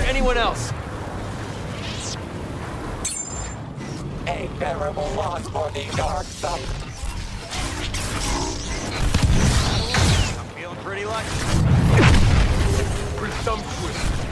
anyone else. A terrible loss for the dark side. I'm feeling pretty lucky. Presumptuous.